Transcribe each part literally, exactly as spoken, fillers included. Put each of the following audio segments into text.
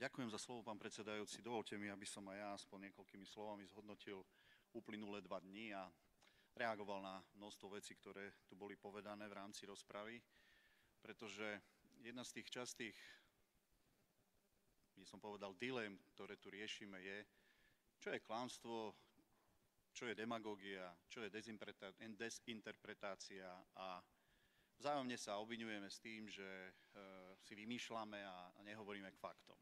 Ďakujem za slovo, pán predsedajúci. Dovolte mi, aby som aj ja aspoň niekoľkými slovami zhodnotil uplynulé dva dni a reagoval na množstvo vecí, ktoré tu boli povedané v rámci rozpravy, pretože jedna z tých častých, by som povedal, dilem, ktoré tu riešime, je, čo je klamstvo, čo je demagógia, čo je dezinterpretácia a vzájomne sa obviňujeme s tým, že e, si vymýšľame a, a nehovoríme k faktom.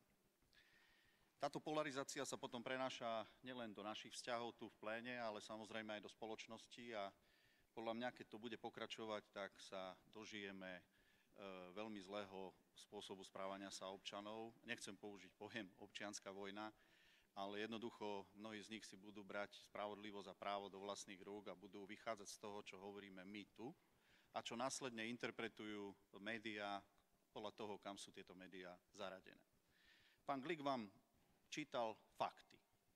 Táto polarizácia sa potom prenáša nielen do našich vzťahov tu v pléne, ale samozrejme aj do spoločnosti a podľa mňa, keď to bude pokračovať, tak sa dožijeme e, veľmi zlého spôsobu správania sa občanov. Nechcem použiť pojem občianska vojna, ale jednoducho mnohí z nich si budú brať spravodlivosť a právo do vlastných rúk a budú vychádzať z toho, čo hovoríme my tu a čo následne interpretujú médiá podľa toho, kam sú tieto médiá zaradené. Pán Glik vám čítal fakty.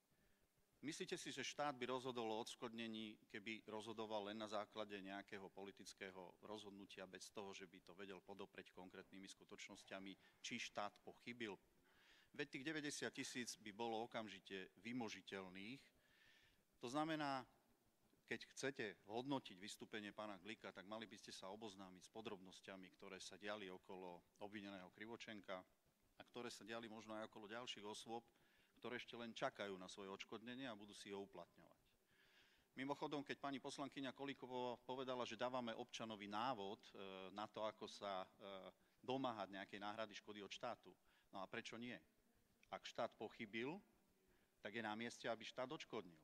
Myslíte si, že štát by rozhodol o odškodnení, keby rozhodoval len na základe nejakého politického rozhodnutia bez toho, že by to vedel podopreť konkrétnymi skutočnosťami, či štát pochybil? Veď tých deväťdesiat tisíc by bolo okamžite vymožiteľných. To znamená, keď chcete hodnotiť vystúpenie pána Glika, tak mali by ste sa oboznámiť s podrobnosťami, ktoré sa diali okolo obvineného Krivočenka a ktoré sa diali možno aj okolo ďalších osôb, ktoré ešte len čakajú na svoje odškodnenie a budú si ho uplatňovať. Mimochodom, keď pani poslankyňa Kolíková povedala, že dávame občanovi návod e, na to, ako sa e, domáhať nejakej náhrady škody od štátu, no a prečo nie? Ak štát pochybil, tak je na mieste, aby štát odškodnil.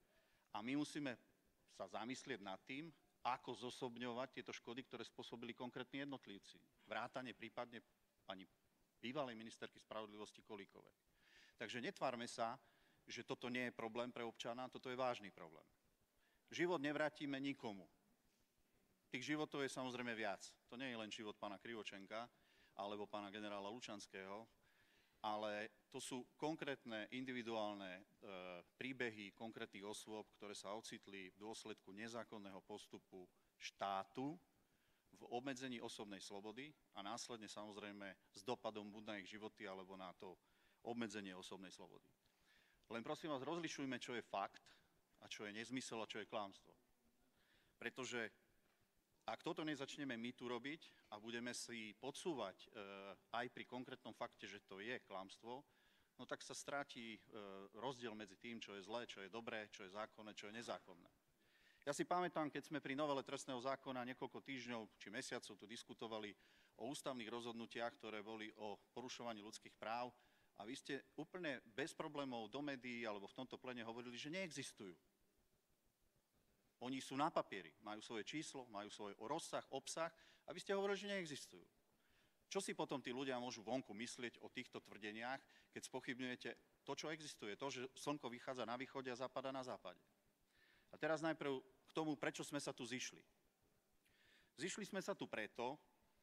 A my musíme sa zamyslieť nad tým, ako zosobňovať tieto škody, ktoré spôsobili konkrétni jednotlivci. Vrátane prípadne pani bývalej ministerky spravodlivosti Kolíkovej. Takže netvárme sa, že toto nie je problém pre občana, toto je vážny problém. Život nevrátime nikomu. Tých životov je samozrejme viac. To nie je len život pána Krivočenka alebo pána generála Lučanského, ale to sú konkrétne individuálne e, príbehy konkrétnych osôb, ktoré sa ocitli v dôsledku nezákonného postupu štátu v obmedzení osobnej slobody a následne samozrejme s dopadom buď na ich životy alebo na to obmedzenie osobnej slobody. Len prosím vás, rozlišujme, čo je fakt a čo je nezmysel a čo je klamstvo. Pretože ak toto nezačneme my tu robiť a budeme si podsúvať e, aj pri konkrétnom fakte, že to je klamstvo, no tak sa stráti e, rozdiel medzi tým, čo je zlé, čo je dobré, čo je zákonné, čo je nezákonné. Ja si pamätám, keď sme pri novele trestného zákona niekoľko týždňov či mesiacov tu diskutovali o ústavných rozhodnutiach, ktoré boli o porušovaní ľudských práv a vy ste úplne bez problémov do médií alebo v tomto plene hovorili, že neexistujú. Oni sú na papieri, majú svoje číslo, majú svoj rozsah, obsah a vy ste hovorili, že neexistujú. Čo si potom tí ľudia môžu vonku myslieť o týchto tvrdeniach, keď spochybňujete to, čo existuje, to, že slnko vychádza na východe a zapadá na západe. A teraz najprv k tomu, prečo sme sa tu zišli. Zišli sme sa tu preto,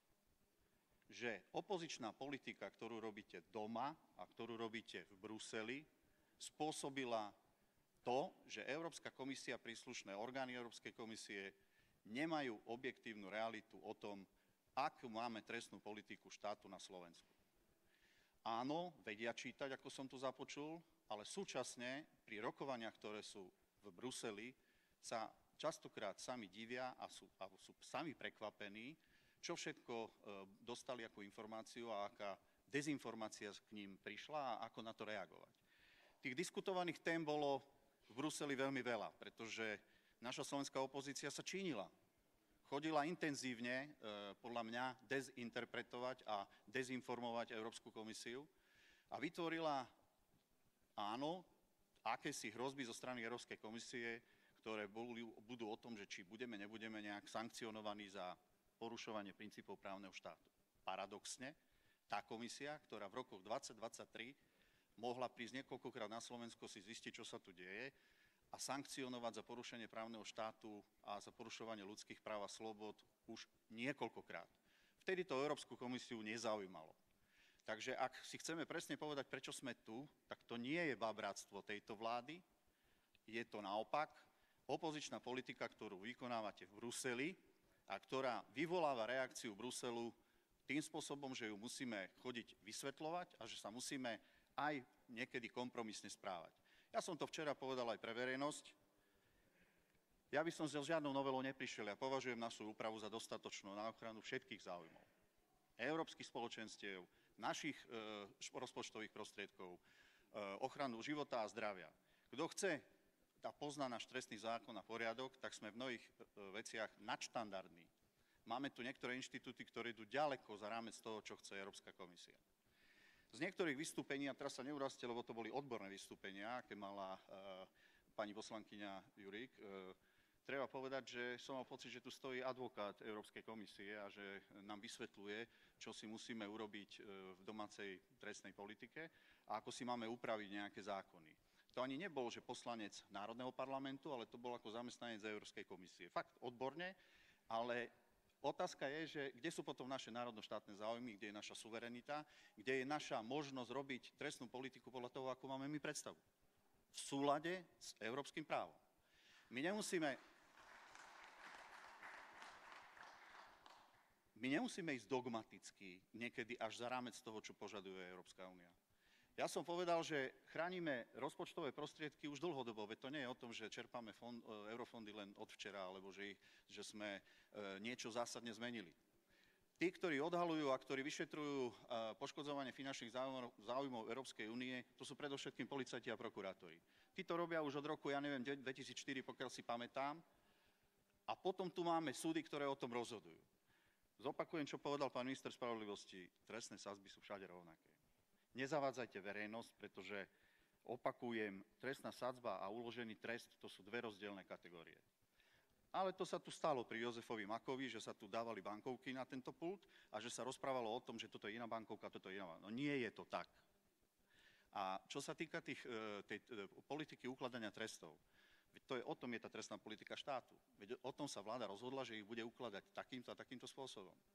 že opozičná politika, ktorú robíte doma a ktorú robíte v Bruseli, spôsobila to, že Európska komisia, príslušné orgány Európskej komisie nemajú objektívnu realitu o tom, akú máme trestnú politiku štátu na Slovensku. Áno, vedia čítať, ako som tu započul, ale súčasne pri rokovaniach, ktoré sú v Bruseli, sa častokrát sami divia a sú, a sú sami prekvapení, čo všetko e, dostali ako informáciu a aká dezinformácia k ním prišla a ako na to reagovať. Tých diskutovaných tém bolo v Bruseli veľmi veľa, pretože naša slovenská opozícia sa čínila. Chodila intenzívne, e, podľa mňa, dezinterpretovať a dezinformovať Európsku komisiu a vytvorila, áno, akési hrozby zo strany Európskej komisie, ktoré budú o tom, že či budeme, nebudeme nejak sankcionovaní za porušovanie princípov právneho štátu. Paradoxne, tá komisia, ktorá v rokoch dvadsať dvadsaťtri mohla prísť niekoľkokrát na Slovensko si zistiť, čo sa tu deje a sankcionovať za porušenie právneho štátu a za porušovanie ľudských práv a slobod už niekoľkokrát. Vtedy to Európsku komisiu nezaujímalo. Takže ak si chceme presne povedať, prečo sme tu, tak to nie je babráctvo tejto vlády, je to naopak opozičná politika, ktorú vykonávate v Bruseli a ktorá vyvoláva reakciu Bruselu tým spôsobom, že ju musíme chodiť vysvetľovať a že sa musíme aj niekedy kompromisne správať. Ja som to včera povedal aj pre verejnosť. Ja by som s žiadnou novelou neprišiel. Ja považujem našu úpravu za dostatočnú na ochranu všetkých záujmov. Európskych spoločenstiev, našich e, rozpočtových prostriedkov, e, ochranu života a zdravia. Kto chce a pozná náš trestný zákon a poriadok, tak sme v mnohých e, veciach nadštandardní. Máme tu niektoré inštitúty, ktoré idú ďaleko za rámec toho, čo chce Európska komisia. Z niektorých vystúpení, a teraz sa neurazte, lebo to boli odborné vystúpenia, aké mala e, pani poslankyňa Jurík, e, treba povedať, že som mal pocit, že tu stojí advokát Európskej komisie a že nám vysvetľuje, čo si musíme urobiť v domácej trestnej politike a ako si máme upraviť nejaké zákony. To ani nebol, že poslanec Národného parlamentu, ale to bol ako zamestnanec Európskej komisie. Fakt odborne, ale otázka je, že kde sú potom naše národno-štátne záujmy, kde je naša suverenita, kde je naša možnosť robiť trestnú politiku podľa toho, ako máme my predstavu. V súlade s európskym právom. My nemusíme... My nemusíme ísť dogmaticky, niekedy až za rámec toho, čo požaduje Európska únia. Ja som povedal, že chránime rozpočtové prostriedky už dlhodobo, veď to nie je o tom, že čerpáme fond, eurofondy len od včera, alebo že, ich, že sme e, niečo zásadne zmenili. Tí, ktorí odhalujú a ktorí vyšetrujú e, poškodzovanie finančných záujmov, záujmov Európskej únie, to sú predovšetkým policajti a prokurátori. Tí to robia už od roku, ja neviem, dvetisícštyri, pokiaľ si pamätám, a potom tu máme súdy, ktoré o tom rozhodujú. Zopakujem, čo povedal pán minister spravodlivosti. Trestné sadzby sú všade rovnaké. Nezavádzajte verejnosť, pretože, opakujem, trestná sadzba a uložený trest, to sú dve rozdielne kategórie. Ale to sa tu stalo pri Jozefovi Makovi, že sa tu dávali bankovky na tento pult a že sa rozprávalo o tom, že toto je iná bankovka, toto je iná bankovka. No nie je to tak. A čo sa týka tých, tej, tej politiky ukladania trestov, to je, o tom je tá trestná politika štátu. Veď o tom sa vláda rozhodla, že ich bude ukladať takýmto a takýmto spôsobom. E,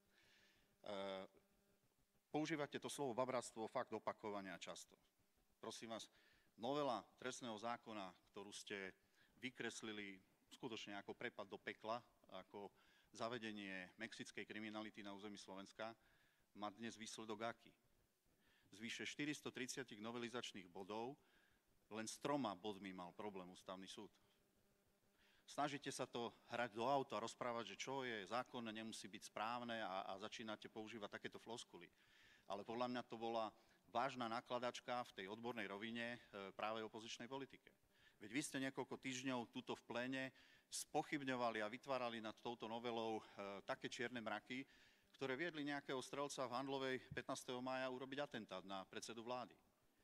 používate to slovo babráctvo fakt opakovania často. Prosím vás, novela trestného zákona, ktorú ste vykreslili skutočne ako prepad do pekla, ako zavedenie mexickej kriminality na území Slovenska, má dnes výsledok aký? Z vyše štyristotridsať novelizačných bodov len s troma bodmi mal problém ústavný súd. Snažíte sa to hrať do auta a rozprávať, že čo je zákonné, nemusí byť správne a, a začínate používať takéto floskuly. Ale podľa mňa to bola vážna nakladačka v tej odbornej rovine e, práve opozičnej politike. Veď vy ste niekoľko týždňov tuto v pléne spochybňovali a vytvárali nad touto novelou e, také čierne mraky, ktoré viedli nejakého strelca v Handlovej pätnásteho mája urobiť atentát na predsedu vlády.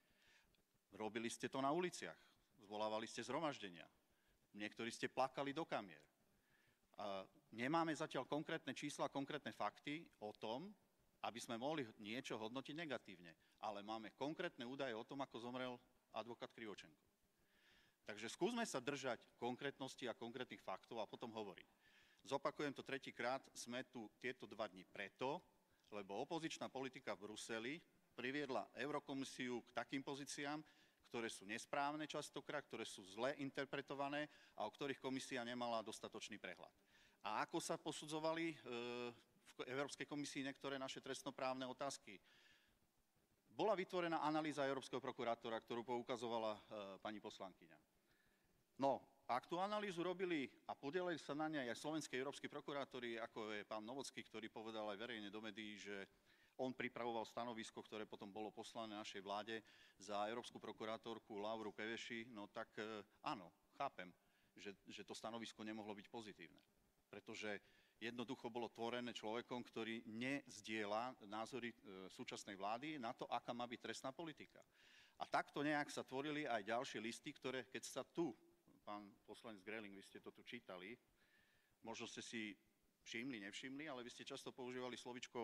Robili ste to na uliciach, zvolávali ste zhromaždenia. Niektorí ste plakali do kamier. A nemáme zatiaľ konkrétne čísla, konkrétne fakty o tom, aby sme mohli niečo hodnotiť negatívne. Ale máme konkrétne údaje o tom, ako zomrel advokát Krivočenko. Takže skúsme sa držať konkrétnosti a konkrétnych faktov a potom hovoriť. Zopakujem to tretíkrát, sme tu tieto dva dni preto, lebo opozičná politika v Bruseli priviedla Eurokomisiu k takým pozíciám, ktoré sú nesprávne častokrát, ktoré sú zle interpretované a o ktorých komisia nemala dostatočný prehľad. A ako sa posudzovali e, v Európskej komisii niektoré naše trestnoprávne otázky? Bola vytvorená analýza Európskeho prokurátora, ktorú poukazovala e, pani poslankyňa. No, ak tú analýzu robili a podielali sa na nej aj slovenskí európski prokurátori, ako je pán Novocký, ktorý povedal aj verejne do médií, že on pripravoval stanovisko, ktoré potom bolo poslané našej vláde za európsku prokurátorku Lauru Keveši, no tak áno, chápem, že, že to stanovisko nemohlo byť pozitívne. Pretože jednoducho bolo tvorené človekom, ktorý nezdieľa názory e, súčasnej vlády na to, aká má byť trestná politika. A takto nejak sa tvorili aj ďalšie listy, ktoré, keď sa tu, pán poslanec Greling, vy ste to tu čítali, možno ste si všimli, nevšimli, ale vy ste často používali slovičko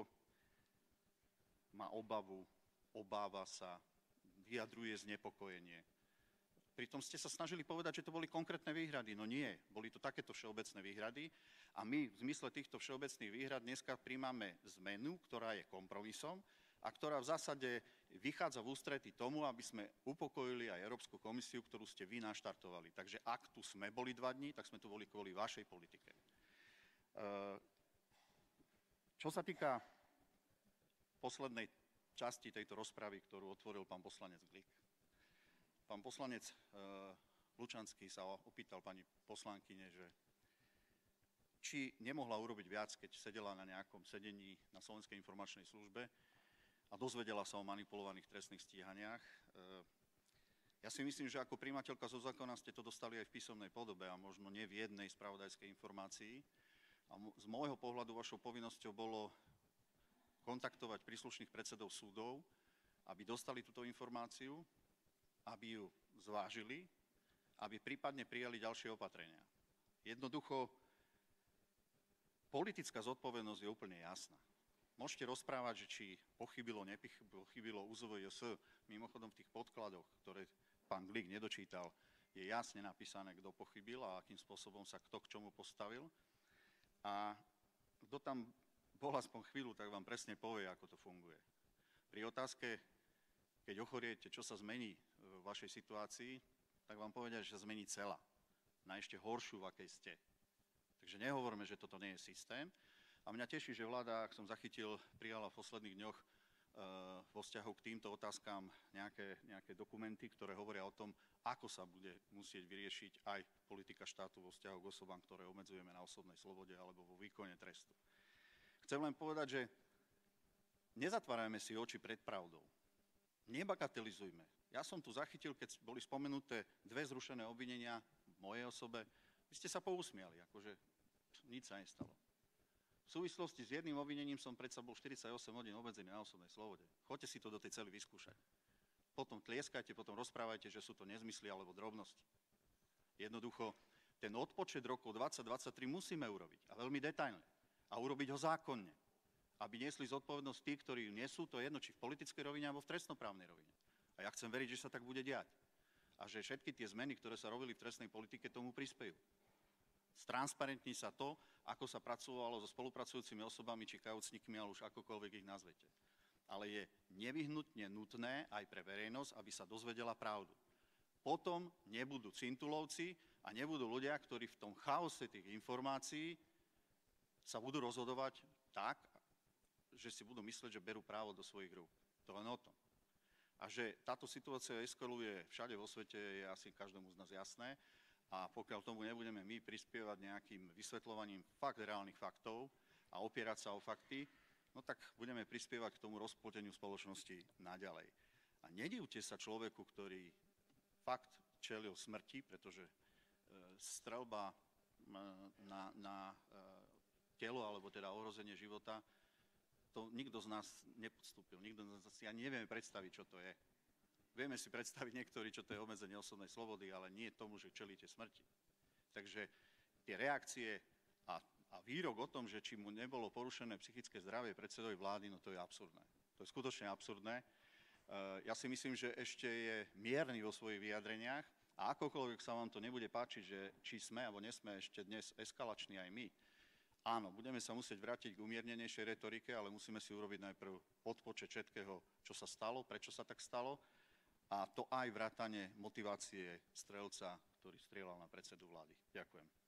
má obavu, obáva sa, vyjadruje znepokojenie. Pritom ste sa snažili povedať, že to boli konkrétne výhrady. No nie, boli to takéto všeobecné výhrady a my v zmysle týchto všeobecných výhrad dneska príjmame zmenu, ktorá je kompromisom a ktorá v zásade vychádza v ústrety tomu, aby sme upokojili aj Európsku komisiu, ktorú ste vy naštartovali. Takže ak tu sme boli dva dní, tak sme tu boli kvôli vašej politike. Čo sa týka poslednej časti tejto rozpravy, ktorú otvoril pán poslanec Glik. Pán poslanec e, Lučanský sa opýtal pani poslankyne, že či nemohla urobiť viac, keď sedela na nejakom sedení na Slovenskej informačnej službe a dozvedela sa o manipulovaných trestných stíhaniach. Ja si myslím, že ako prijímateľka zo zákona ste to dostali aj v písomnej podobe a možno nie v jednej spravodajskej informácii. A z môjho pohľadu vašou povinnosťou bolo kontaktovať príslušných predsedov súdov, aby dostali túto informáciu, aby ju zvážili, aby prípadne prijali ďalšie opatrenia. Jednoducho, politická zodpovednosť je úplne jasná. Môžete rozprávať, že či pochybilo, nepochybilo ú zet vé jé es. Mimochodom v tých podkladoch, ktoré pán Glik nedočítal, je jasne napísané, kto pochybil a akým spôsobom sa kto k čomu postavil. A kto tam bol aspoň chvíľu, tak vám presne povie, ako to funguje. Pri otázke, keď ochoriete, čo sa zmení v vašej situácii, tak vám povedia, že sa zmení celá. Na ešte horšiu, v akej ste. Takže nehovorme, že toto nie je systém. A mňa teší, že vláda, ak som zachytil, prijala v posledných dňoch e, vo vzťahu k týmto otázkam nejaké, nejaké dokumenty, ktoré hovoria o tom, ako sa bude musieť vyriešiť aj politika štátu vo vzťahu k osobám, ktoré obmedzujeme na osobnej slobode alebo vo výkone trestu. Chcem len povedať, že nezatvárajme si oči pred pravdou. Nebagatelizujme. Ja som tu zachytil, keď boli spomenuté dve zrušené obvinenia v mojej osobe, vy ste sa pousmiali, akože nič sa nestalo. V súvislosti s jedným obvinením som predsa bol štyridsaťosem hodín obmedzený na osobnej slobode. Choďte si to do tej cely vyskúšať. Potom tlieskajte, potom rozprávajte, že sú to nezmysly alebo drobnosti. Jednoducho, ten odpočet rokov dvadsať dvadsaťtri musíme urobiť. A veľmi detailne. A urobiť ho zákonne. Aby niesli zodpovednosť tí, ktorí ju nesú, to je jedno, či v politickej rovine alebo v trestnoprávnej rovine. A ja chcem veriť, že sa tak bude diať. A že všetky tie zmeny, ktoré sa robili v trestnej politike, tomu prispejú. Stransparentní sa to, ako sa pracovalo so spolupracujúcimi osobami či kajúcnikmi, ale už akokoľvek ich nazvete. Ale je nevyhnutne nutné aj pre verejnosť, aby sa dozvedela pravdu. Potom nebudú cintulovci a nebudú ľudia, ktorí v tom chaose tých informácií sa budú rozhodovať tak, že si budú myslieť, že berú právo do svojich rúk. To len o tom. A že táto situácia eskaluje všade vo svete, je asi každému z nás jasné. A pokiaľ tomu nebudeme my prispievať nejakým vysvetľovaním fakt reálnych faktov a opierať sa o fakty, no tak budeme prispievať k tomu rozpolteniu spoločnosti naďalej. A nedivte sa človeku, ktorý fakt čelil smrti, pretože e, streľba na, na e, telo, alebo teda ohrozenie života, to nikto z nás nepodstúpil. Nikto z nás si ani nevieme predstaviť, čo to je. Vieme si predstaviť niektorí, čo to je obmedzenie osobnej slobody, ale nie tomu, že čelíte smrti. Takže tie reakcie a, a výrok o tom, že či mu nebolo porušené psychické zdravie predsedovi vlády, no to je absurdné. To je skutočne absurdné. Ja si myslím, že ešte je mierny vo svojich vyjadreniach a akokoľvek sa vám to nebude páčiť, že či sme alebo nesme ešte dnes eskalační aj my, áno, budeme sa musieť vrátiť k umiernenejšej retorike, ale musíme si urobiť najprv odpočet všetkého, čo sa stalo, prečo sa tak stalo, a to aj vrátane motivácie strelca, ktorý strieľal na predsedu vlády. Ďakujem.